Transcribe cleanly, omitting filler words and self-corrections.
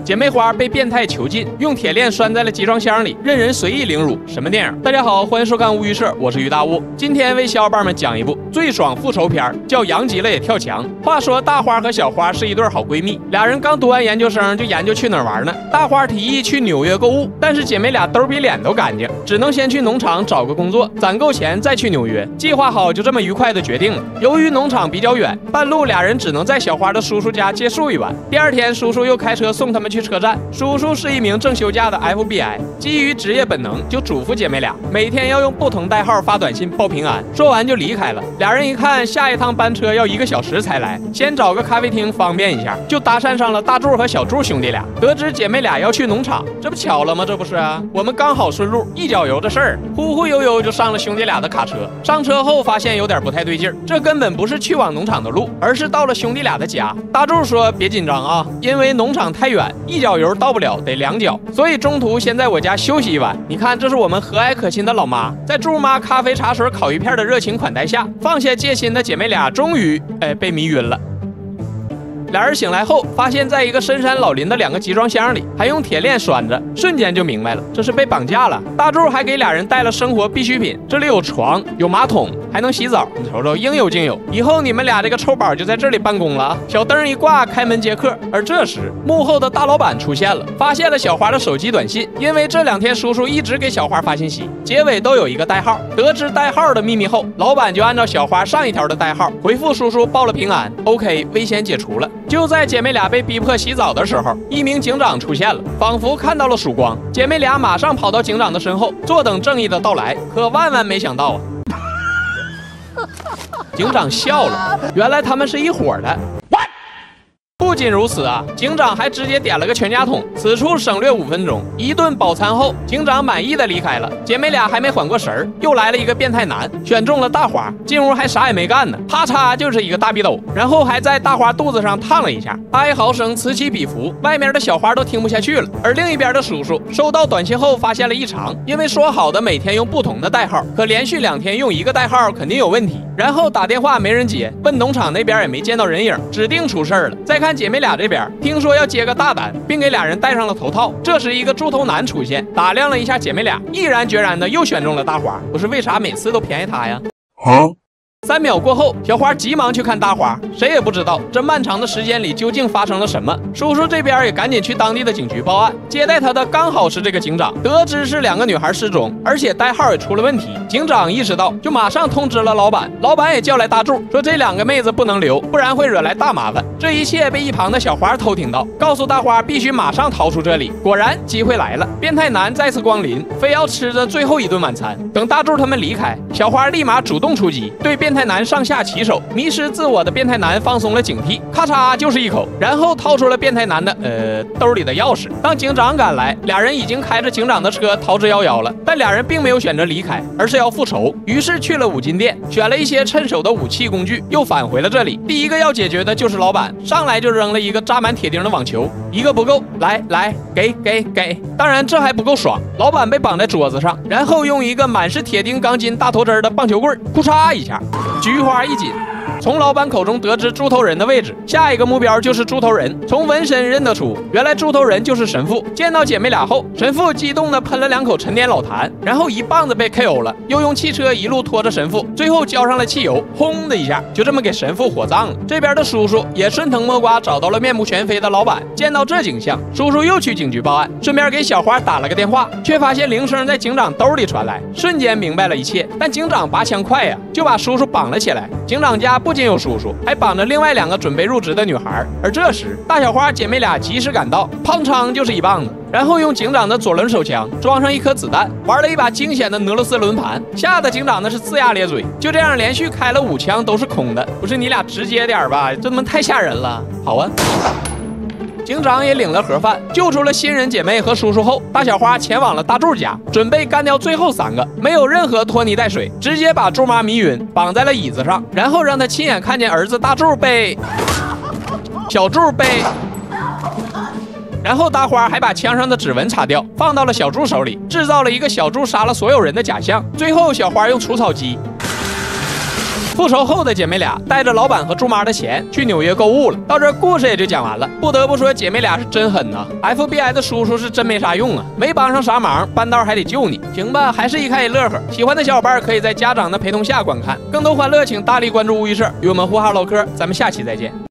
姐妹花被变态囚禁，用铁链拴在了集装箱里，任人随意凌辱。什么电影？大家好，欢迎收看无语社，我是于大雾。今天为小伙伴们讲一部最爽复仇片，叫《阳极了也跳墙》。话说大花和小花是一对好闺蜜，俩人刚读完研究生就研究去哪儿玩呢。大花提议去纽约购物，但是姐妹俩兜比脸都干净，只能先去农场找个工作，攒够钱再去纽约。计划好就这么愉快的决定了。由于农场比较远，半路俩人只能在小花的叔叔家借宿一晚。第二天，叔叔又开车送他们去车站。叔叔是一名正休假的 FBI， 基于职业本能，就嘱咐姐妹俩每天要用不同代号发短信报平安。说完就离开了。俩人一看下一趟班车要1个小时才来，先找个咖啡厅方便一下，就搭讪上了大柱和小柱兄弟俩。得知姐妹俩要去农场，这不巧了吗？这不是啊，我们刚好顺路，一脚油的事儿，忽忽悠悠就上了兄弟俩的卡车。上车后发现有点不太对劲儿，这根本不是去往农场的路，而是到了兄弟俩的家。大柱说别紧张啊，因为农场太远，一脚油到不了，得2脚，所以中途先在我家休息一晚。你看，这是我们和蔼可亲的老妈，在柱妈咖啡茶水烤鱼片的热情款待下，放下戒心的姐妹俩终于被迷晕了。俩人醒来后，发现在一个深山老林的2个集装箱里，还用铁链拴着，瞬间就明白了，这是被绑架了。大柱还给俩人带了生活必需品，这里有床，有马桶，还能洗澡，你瞅瞅，应有尽有。以后你们俩这个臭宝就在这里办公了啊！小灯一挂，开门接客。而这时，幕后的大老板出现了，发现了小花的手机短信，因为这2天叔叔一直给小花发信息，结尾都有一个代号。得知代号的秘密后，老板就按照小花上一条的代号回复叔叔报了平安。OK， 危险解除了。就在姐妹俩被逼迫洗澡的时候，一名警长出现了，仿佛看到了曙光。姐妹俩马上跑到警长的身后，坐等正义的到来。可万万没想到啊，警长笑了，原来他们是一伙的。不仅如此啊，警长还直接点了个全家桶，此处省略5分钟。一顿饱餐后，警长满意的离开了。姐妹俩还没缓过神儿，又来了一个变态男，选中了大花，进屋还啥也没干呢，啪嚓就是一个大逼斗，然后还在大花肚子上烫了一下，哀嚎声此起彼伏，外面的小花都听不下去了。而另一边的叔叔收到短信后发现了异常，因为说好的每天用不同的代号，可连续2天用一个代号肯定有问题。然后打电话没人接，问农场那边也没见到人影，指定出事儿了。再看姐妹俩这边，听说要接个大单，并给俩人戴上了头套。这时一个猪头男出现，打量了一下姐妹俩，毅然决然的又选中了大花。不是为啥每次都便宜他呀？3秒过后，小花急忙去看大花，谁也不知道这漫长的时间里究竟发生了什么。叔叔这边也赶紧去当地的警局报案，接待他的刚好是这个警长。得知是2个女孩失踪，而且代号也出了问题，警长意识到，就马上通知了老板。老板也叫来大柱，说这2个妹子不能留，不然会惹来大麻烦。这一切被一旁的小花偷听到，告诉大花必须马上逃出这里。果然，机会来了，变态男再次光临，非要吃着最后一顿晚餐。等大柱他们离开，小花立马主动出击，对变态男上下其手。迷失自我的变态男放松了警惕，咔嚓就是一口，然后掏出了变态男的兜里的钥匙。当警长赶来，俩人已经开着警长的车逃之夭夭了。但俩人并没有选择离开，而是要复仇。于是去了五金店，选了一些趁手的武器工具，又返回了这里。第一个要解决的就是老板，上来就扔了一个扎满铁钉的网球，一个不够，来，给。当然这还不够爽，老板被绑在桌子上，然后用一个满是铁钉钢筋大头针的棒球棍，咔嚓一下，菊花一紧。从老板口中得知猪头人的位置，下一个目标就是猪头人。从纹身认得出，原来猪头人就是神父。见到姐妹俩后，神父激动地喷了2口陈年老痰，然后一棒子被 KO 了，又用汽车一路拖着神父，最后浇上了汽油，轰的一下，就这么给神父火葬了。这边的叔叔也顺藤摸瓜找到了面目全非的老板。见到这景象，叔叔又去警局报案，顺便给小花打了个电话，却发现铃声在警长兜里传来，瞬间明白了一切。但警长拔枪快呀，就把叔叔绑了起来。警长家不仅有叔叔，还绑着另外2个准备入职的女孩。而这时大小花姐妹俩及时赶到，砰嚓就是一棒子，然后用警长的左轮手枪装上1颗子弹，玩了一把惊险的俄罗斯轮盘，吓得警长那是龇牙咧嘴。就这样连续开了5枪都是空的。不是你俩直接点吧，这他妈太吓人了。好啊，警长也领了盒饭，救出了新人姐妹和叔叔后，大小花前往了大柱家，准备干掉最后3个，没有任何拖泥带水，直接把柱妈迷晕，绑在了椅子上，然后让她亲眼看见儿子大柱被小柱被。然后大花还把枪上的指纹擦掉，放到了小柱手里，制造了一个小柱杀了所有人的假象。最后小花用除草机复仇后的姐妹俩带着老板和猪妈的钱去纽约购物了。到这故事也就讲完了。不得不说，姐妹俩是真狠呐 ！FBI 的叔叔是真没啥用啊，没帮上啥忙，半道还得救你。行吧，还是一看一乐呵。喜欢的小伙伴可以在家长的陪同下观看。更多欢乐，请大力关注物语社，与我们呼哈唠嗑。咱们下期再见。